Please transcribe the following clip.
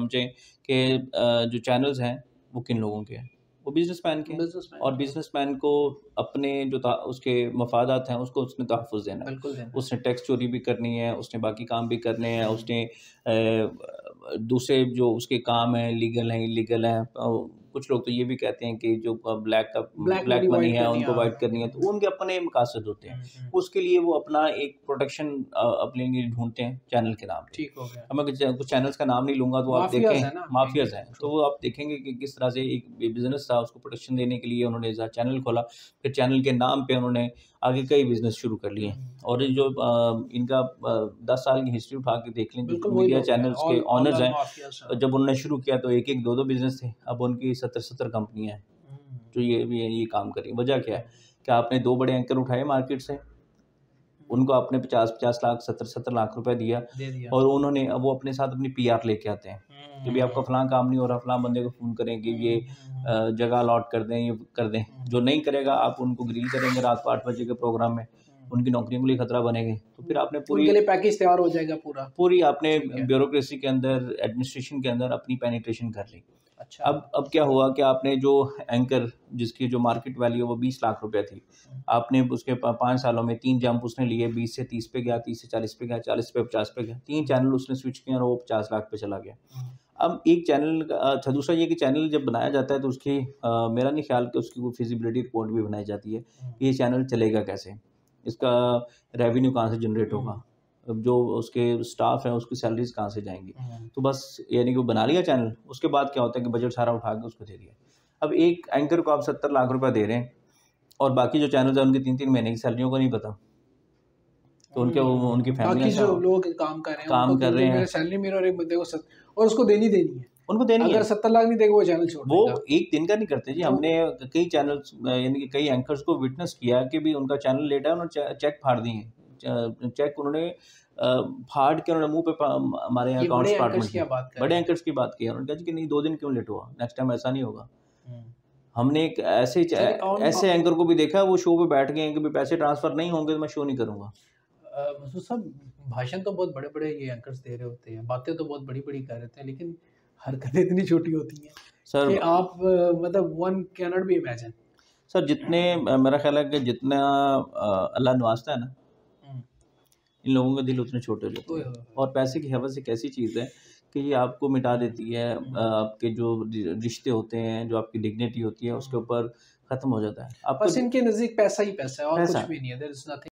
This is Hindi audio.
समझें कि जो चैनल्स हैं वो किन लोगों के हैं, वो बिजनेसमैन के हैं। और बिजनेसमैन को अपने जो उसके मफादात हैं उसको उसने तहफ़्फ़ुज़ देना है। उसने टैक्स चोरी भी करनी है, उसने बाकी काम भी करने हैं, उसने दूसरे जो उसके काम हैं लीगल हैं इलीगल हैं। कुछ लोग तो ये भी कहते हैं कि जो ब्लैक मनी है उनको वाइट करनी है, तो वो उनके अपने मकासद होते हैं। उसके लिए वो अपना एक प्रोटेक्शन अपने लिए ढूंढते हैं चैनल के नाम पे। ठीक हो गया। अब मैं कुछ चैनल्स का नाम नहीं लूँगा तो आप देखें माफियाज़ हैं, तो वो आप देखेंगे कि किस तरह से एक बिज़नेस था उसको प्रोटेक्शन देने के लिए उन्होंने चैनल खोला, फिर चैनल के नाम पे उन्होंने आगे कई बिज़नेस शुरू कर लिए। और ये जो इनका 10 साल की हिस्ट्री उठा के देख लें, जो मीडिया चैनल्स के ऑनर्स हैं, जब उन्होंने शुरू किया तो एक-एक, दो-दो बिज़नेस थे, अब उनकी 70-70 कंपनियाँ हैं, जो ये काम कर रही हैं। वजह क्या है? कि आपने 2 बड़े एंकर उठाए मार्केट से, उनको आपने 50-50 लाख, 70-70 लाख रुपए दिया और उन्होंने वो अपने साथ अपनी पीआर लेके आते हैं कि भाई आपका फलां काम नहीं हो रहा, फलां बंदे को फ़ोन करें कि ये जगह अलॉट कर दें, ये कर दें। जो नहीं करेगा आप उनको ग्रिल करेंगे रात को 8 बजे के प्रोग्राम में, उनकी नौकरियों के लिए खतरा बनेंगे। तो फिर आपने उनके लिए पैकेज तैयार हो जाएगा पूरी आपने ब्यूरोक्रेसी के अंदर, एडमिनिस्ट्रेशन के अंदर अपनी पेनिट्रेशन कर ली। अच्छा। अब क्या हुआ कि आपने जो एंकर जिसकी जो मार्केट वैल्यू है वो 20 लाख रुपए थी, आपने उसके 5 सालों में 3 जंप उसने लिए, 20 से 30 पे गया, 30 से 40 पे गया, 40 पे 50 पे गया, 3 चैनल उसने स्विच किए और वो 50 लाख पे चला गया। अब एक चैनल अच्छा, दूसरा ये कि चैनल जब बनाया जाता है तो उसकी मेरा नहीं ख्याल कि उसकी कोई फिजिबिलिटी रिपोर्ट भी बनाई जाती है, ये चैनल चलेगा कैसे, इसका रेवेन्यू कहाँ से जनरेट होगा, अब जो उसके स्टाफ है उसकी सैलरीज कहाँ से जाएंगी। तो बस यानी कि वो बना लिया चैनल, उसके बाद क्या होता है कि बजट सारा उठा के उसको दे दिया। अब एक एंकर को आप 70 लाख रुपए दे रहे हैं और बाकी जो चैनल्स हैं उनकी 3-3 महीने की सैलरियों को नहीं पता, तो उनकी फैमिली जो लोग काम कर रहे हैं सैलरी मेरा और एक बंदे को और उसको देनी है, उनको देनी है। अगर 70 लाख नहीं देगा वो चैनल छोड़ देगा। वो एक दिन का नहीं करते जी, हमने कई चैनल्स यानी कि कई एंकर्स को विटनेस किया कि भी उनका चैनल लेट है, उन्होंने चेक फाड़ दिए, चेक उन्होंने फाड़ के उन्होंने मुंह पे हमारे यहाँ अकाउंट्स डिपार्टमेंट के बड़े एंकर्स की बात की, उन्होंने कहा कि नहीं 2 दिन क्यों लेट हुआ, नेक्स्ट टाइम ऐसा नहीं होगा। हमने एक ऐसे एंकर को भी देखा, वो शो पे बैठ गए कि पैसे ट्रांसफर नहीं होंगे तो मैं शो नहीं करूंगा। तो सब भाषण तो बहुत बड़े-बड़े ये एंकर्स दे रहे होते हैं, बातें तो बहुत बड़ी-बड़ी कर रहे हैं, लेकिन हरकतें इतनी छोटी होती हैं सर कि आप मतलब one can not be imagine. Sir जितने मेरा ख्याल है कि जितना अल्लाह नवाजता है ना, इन लोगों के दिल उतने छोटे होते हैं। और पैसे की हवस एक ऐसी चीज़ है कि ये आपको मिटा देती है, आपके जो रिश्ते होते हैं, जो आपकी डिग्निटी होती है उसके ऊपर ख़त्म हो जाता है। बस इनके नज़दीक पैसा ही पैसा है और कुछ भी नहीं है, देयर इज़ नथिंग।